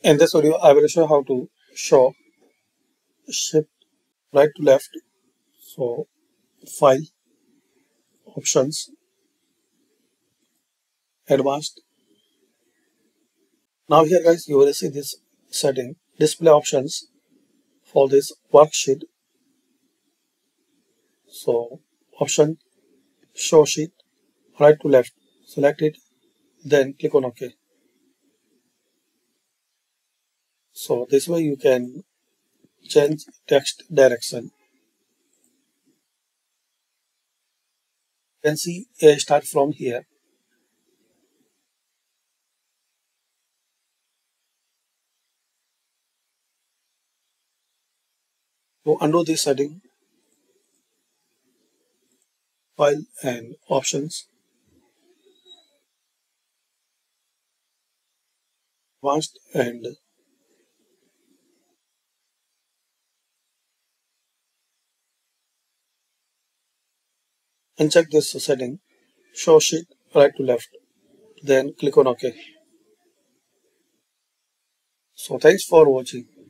In this video, I will show how to show shift right to left. So, file, options, advanced. Now here guys, you will see this setting, display options for this worksheet. So, option, show sheet, right to left. Select it, then click on OK. So this way you can change text direction. You can see a start from here. To undo this setting, file and options, advanced and uncheck this setting, show sheet right to left, then click on OK. So thanks for watching.